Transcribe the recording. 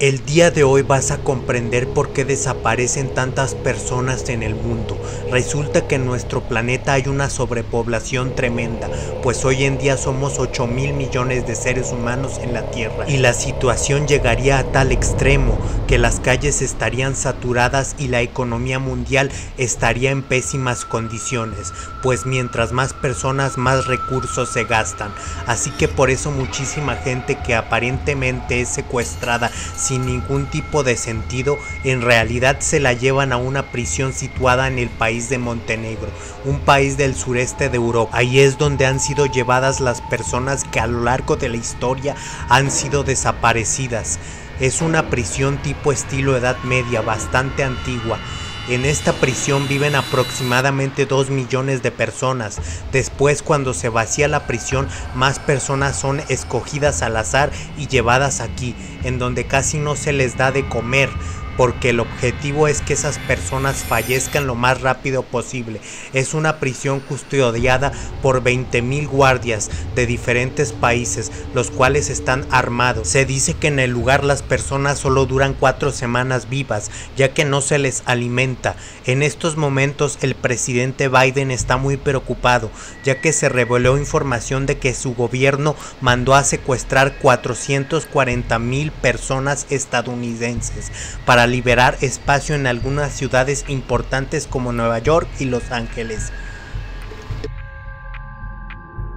El día de hoy vas a comprender por qué desaparecen tantas personas en el mundo. Resulta que en nuestro planeta hay una sobrepoblación tremenda, pues hoy en día somos 8.000 millones de seres humanos en la Tierra. Y la situación llegaría a tal extremo que las calles estarían saturadas y la economía mundial estaría en pésimas condiciones, pues mientras más personas, más recursos se gastan. Así que por eso muchísima gente que aparentemente es secuestrada sin ningún tipo de sentido, en realidad se la llevan a una prisión situada en el país de Montenegro, un país del sureste de Europa. Ahí es donde han sido llevadas las personas que a lo largo de la historia han sido desaparecidas. Es una prisión tipo estilo Edad Media, bastante antigua. En esta prisión viven aproximadamente 2 millones de personas. Después, cuando se vacía la prisión, más personas son escogidas al azar y llevadas aquí, en donde casi no se les da de comer, porque el objetivo es que esas personas fallezcan lo más rápido posible. Es una prisión custodiada por 20.000 guardias de diferentes países, los cuales están armados. Se dice que en el lugar las personas solo duran 4 semanas vivas, ya que no se les alimenta. En estos momentos el presidente Biden está muy preocupado, ya que se reveló información de que su gobierno mandó a secuestrar 440.000 personas estadounidenses para liberar espacio en algunas ciudades importantes como Nueva York y Los Ángeles.